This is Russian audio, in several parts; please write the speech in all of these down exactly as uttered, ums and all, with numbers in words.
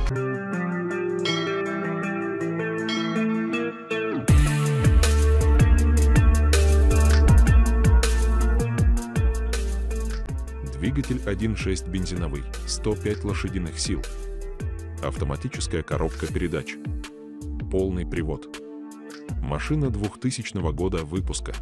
Двигатель один и шесть бензиновый, сто пять лошадиных сил. Автоматическая коробка передач. Полный привод. Машина двухтысячного года выпуска.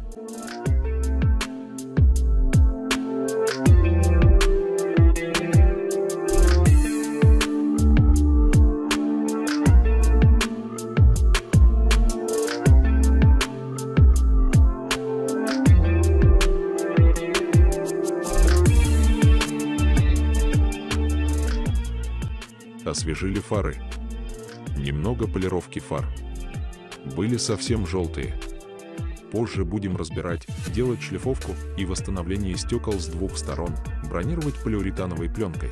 Освежили фары. Немного полировки фар. Были совсем желтые. Позже будем разбирать, делать шлифовку и восстановление стекол с двух сторон, бронировать полиуретановой пленкой.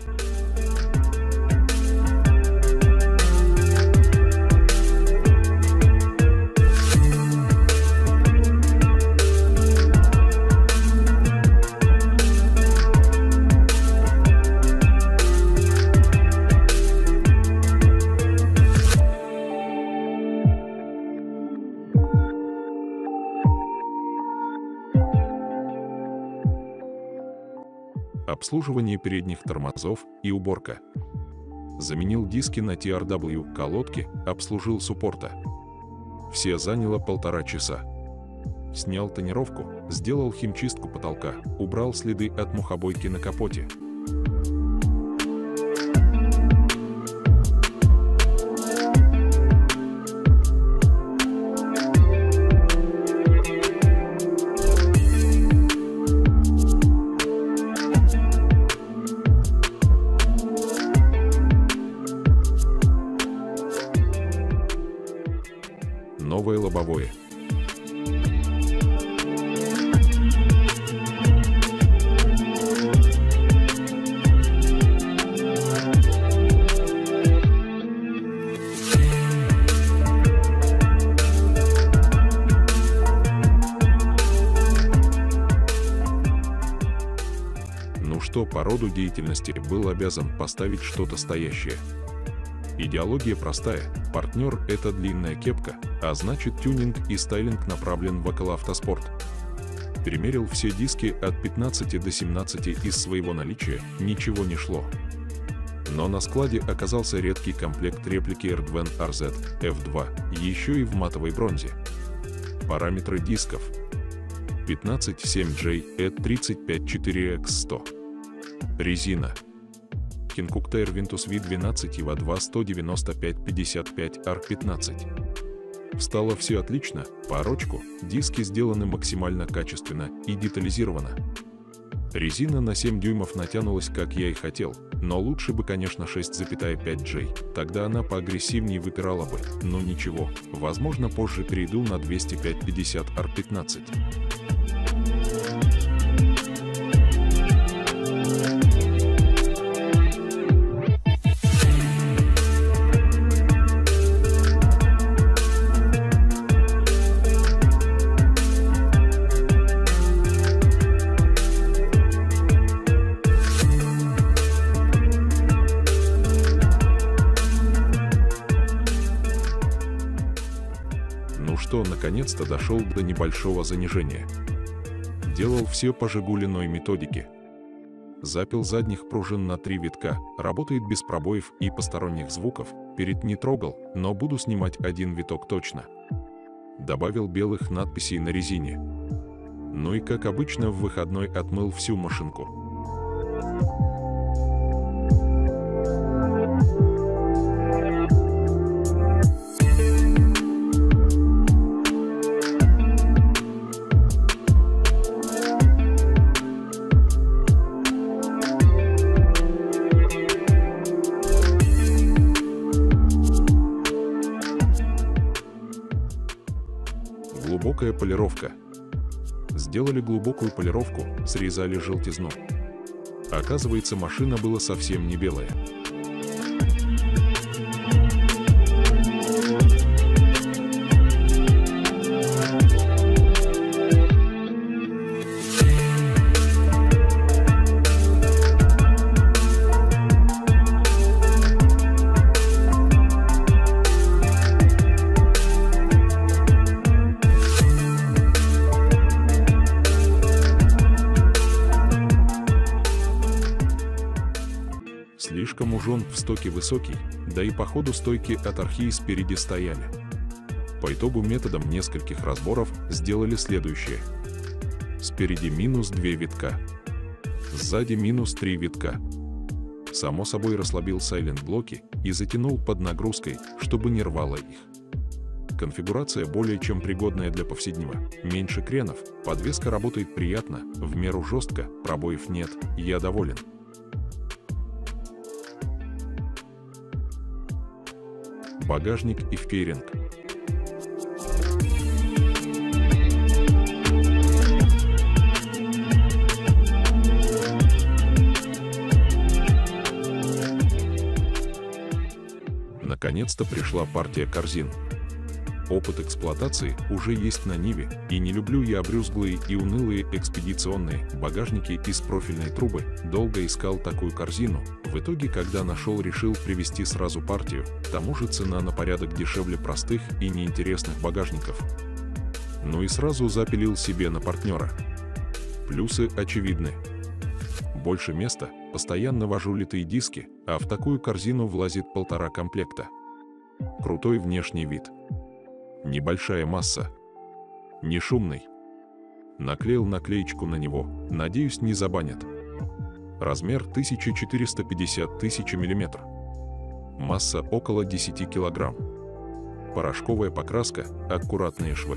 Обслуживание передних тормозов и уборка. Заменил диски на ти ар дабл ю, колодки, обслужил суппорта. Все заняло полтора часа. Снял тонировку, сделал химчистку потолка, убрал следы от мухобойки на капоте. Новое лобовое. Ну что, по роду деятельности был обязан поставить что-то стоящее. Идеология простая, партнер – это длинная кепка, а значит тюнинг и стайлинг направлен в околоавтоспорт. Перемерил все диски от пятнадцати до семнадцати из своего наличия, ничего не шло. Но на складе оказался редкий комплект реплики Erdwen ар зет эф два, еще и в матовой бронзе. Параметры дисков: пятнадцать семь джей и тридцать пять четыре икс сто. Резина Kincooktair Ventus ви двенадцать и ви два сто девяносто пять пятьдесят пять ар пятнадцать. Встало все отлично, по орочку, диски сделаны максимально качественно и детализировано. Резина на семь дюймов натянулась, как я и хотел, но лучше бы, конечно, шесть целых пять джей, тогда она поагрессивнее выпирала бы, но ничего, возможно, позже перейду на двести пять пятьдесят ар пятнадцать. Ну что, наконец-то дошел до небольшого занижения. Делал все по «Жигулиной» методике. Запил задних пружин на три витка, работает без пробоев и посторонних звуков, перед не трогал, но буду снимать один виток точно. Добавил белых надписей на резине. Ну и как обычно в выходной отмыл всю машинку. Глубокая полировка. Сделали глубокую полировку, срезали желтизну. Оказывается, машина была совсем не белая. запряжен в стоке высокий, да и по ходу стойки от архии спереди стояли. По итогу методом нескольких разборов сделали следующее. Спереди минус два витка, сзади минус три витка. Само собой расслабил сайлент-блоки и затянул под нагрузкой, чтобы не рвало их. Конфигурация более чем пригодная для повседнева, меньше кренов, подвеска работает приятно, в меру жестко, пробоев нет, я доволен. Багажник и фейринг. Наконец-то пришла партия корзин. Опыт эксплуатации уже есть на Ниве, и не люблю я обрюзглые и унылые экспедиционные багажники из профильной трубы, долго искал такую корзину, в итоге, когда нашел, решил привезти сразу партию, к тому же цена на порядок дешевле простых и неинтересных багажников. Ну и сразу запилил себе на партнера. Плюсы очевидны. Больше места, постоянно вожу литые диски, а в такую корзину влазит полтора комплекта. Крутой внешний вид. Небольшая масса. Не шумный. Наклеил наклеечку на него, надеюсь, не забанят. Размер тысяча четыреста пятьдесят тысяч миллиметров. Масса около десяти килограмм. Порошковая покраска, аккуратные швы.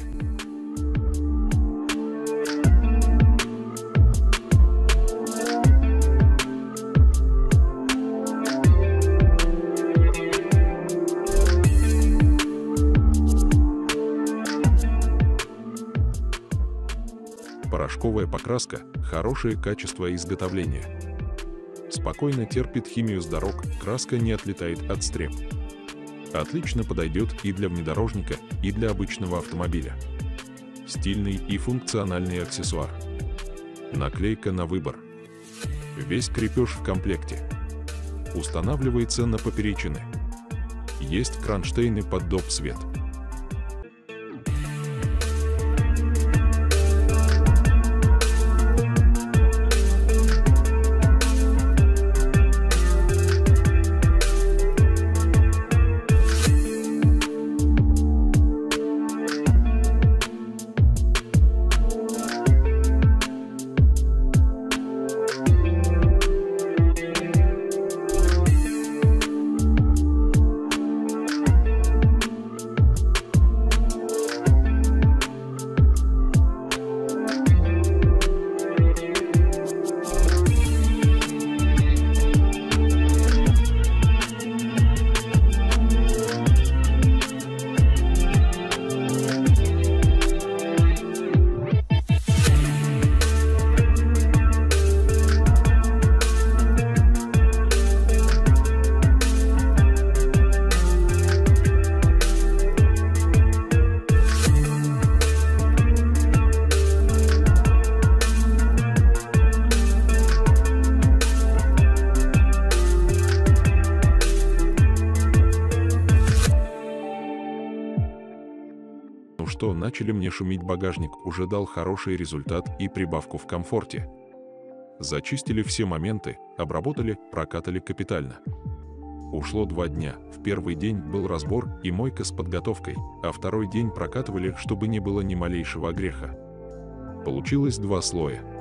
Порошковая покраска – хорошее качество изготовления. Спокойно терпит химию с дорог, краска не отлетает от стреп. Отлично подойдет и для внедорожника, и для обычного автомобиля. Стильный и функциональный аксессуар. Наклейка на выбор. Весь крепеж в комплекте. Устанавливается на поперечины. Есть кронштейны под доп. Свет. Что начали мне шумить багажник, уже дал хороший результат и прибавку в комфорте. Зачистили все моменты, обработали, прокатали капитально. Ушло два дня, в первый день был разбор и мойка с подготовкой, а второй день прокатывали, чтобы не было ни малейшего огреха. Получилось два слоя.